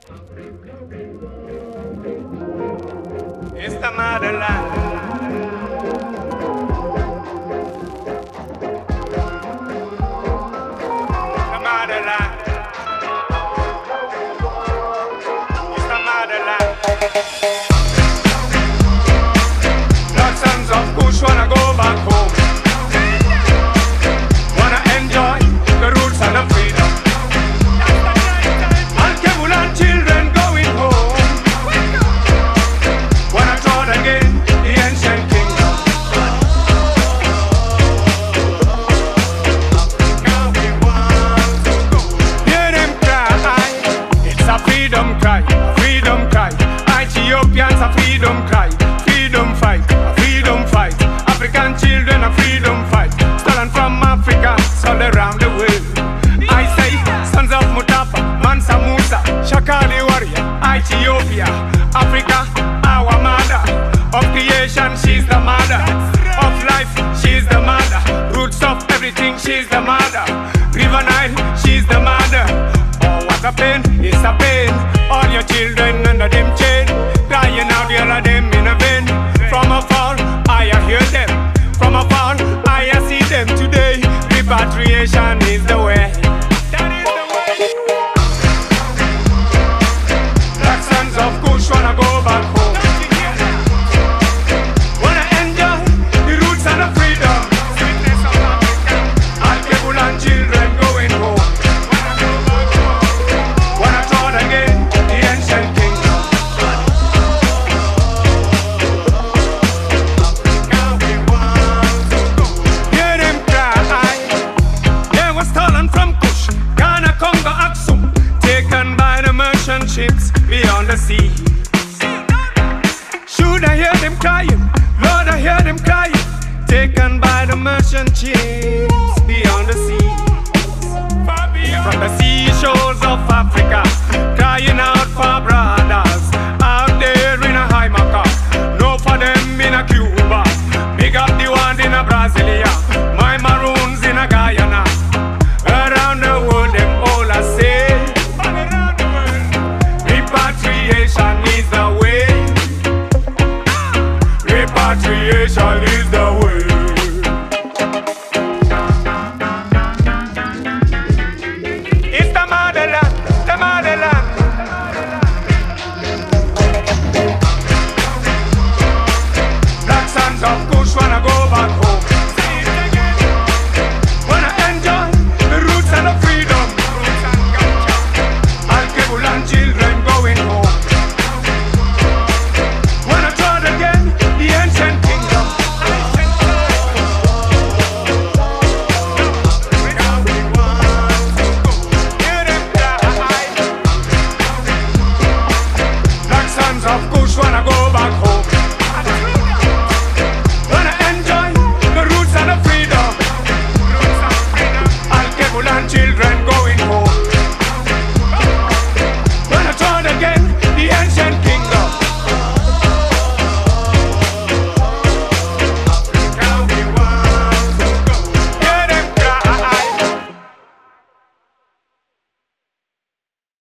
It's the motherland. The motherland. It's the motherland. Blood sons of Kush wanna go back home. Wanna enjoy the roots and the freedom. Al-Kebulan children going home. Wanna try again the ancient kingdom. Hear them cry, it's a freedom cry, freedom cry. Ethiopians a freedom cry, freedom fight, a freedom fight. African children a freedom fight. Stolen from Africa, all around the world. I say, sons of Mutapa, Mansa Musa, Shakali warrior, Ethiopia, Africa, our mother. Of creation, she's the mother. Of life, she's the mother. Roots of everything, she's the mother. River Nile, she's the mother. Oh, what a pain, it's a pain. All your children under them chain, crying out, all of them in a vein. From afar, I hear them. From afar, I see them today. Repatriation is the way. That is the way. Black sons of Kush wanna go back home. Wanna enjoy the roots and the freedom. Al-Kebulan children going home. Wanna try again the ancient kingdom. Hear them cry. They were stolen from Kush, Ghana, Congo, Aksum, taken by the merchant ships beyond the sea. Should I hear them crying? Lord, I hear them crying. Taken by the merchant ships beyond the sea. From the seashores of Africa